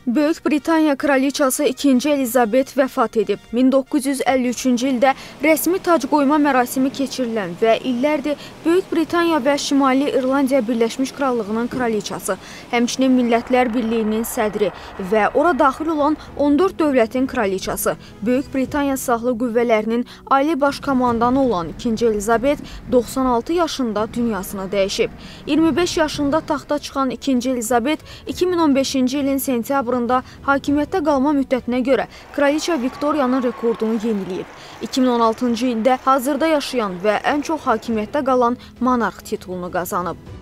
Böyük Britaniya kraliçası 2. Elizabet vəfat edib. 1953-cü ildə rəsmi tac qoyma mərasimi keçirilən və illərdir Böyük Britaniya və Şimali İrlandiya Birləşmiş Krallığının kraliçası, həmçinin Millətlər Birliyinin sədri və ora daxil olan 14 dövlətin kraliçası, Böyük Britaniya Silahlı Qüvvələrinin ali baş komandanı olan 2. Elizabet 96 yaşında dünyasını dəyişib. 25 yaşında taxta çıxan 2. Elizabet 2015-ci ilin sentyabrında hakimiyyətdə qalma müddətinə görə Kraliça Viktoriyanın rekordunu yeniləyib. 2016-cı ildə hazırda yaşayan və ən çox hakimiyyətdə qalan monarx titulunu qazanıb.